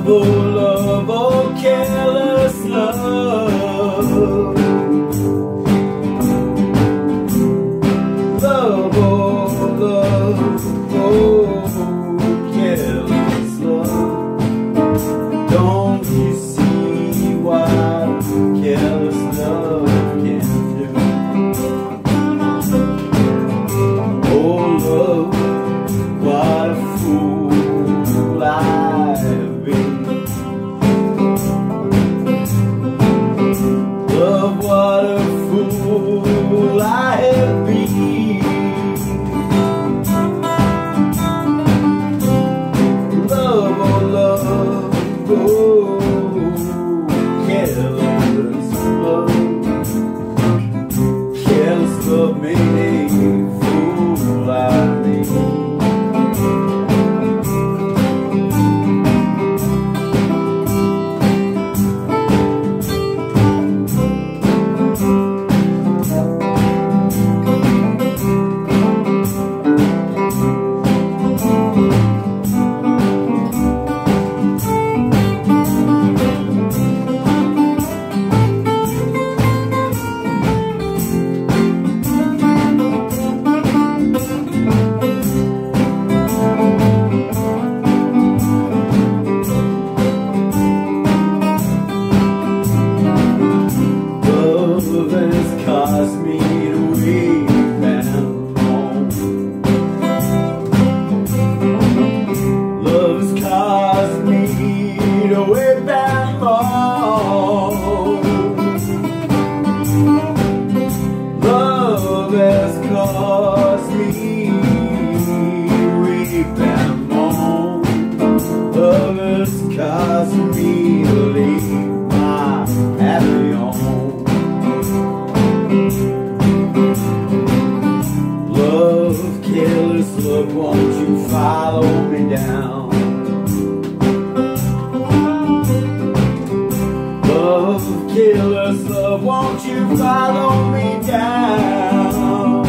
oh love, oh careless love. Love, oh love, oh careless love. Don't you see what careless love can do? Oh love, what a fool I've been. Love, what a fool I have been. Love, oh love, oh careless love. Careless love made a fool out of me. Love has caused me to weep and moan. Love has caused me to weep and moan. Love has caused me to weep and moan. Love has caused me to leave my happy home. Love, careless love, won't you follow me down? Love, careless love, won't you follow me down?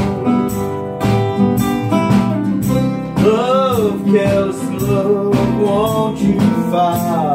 Love, careless love, won't you follow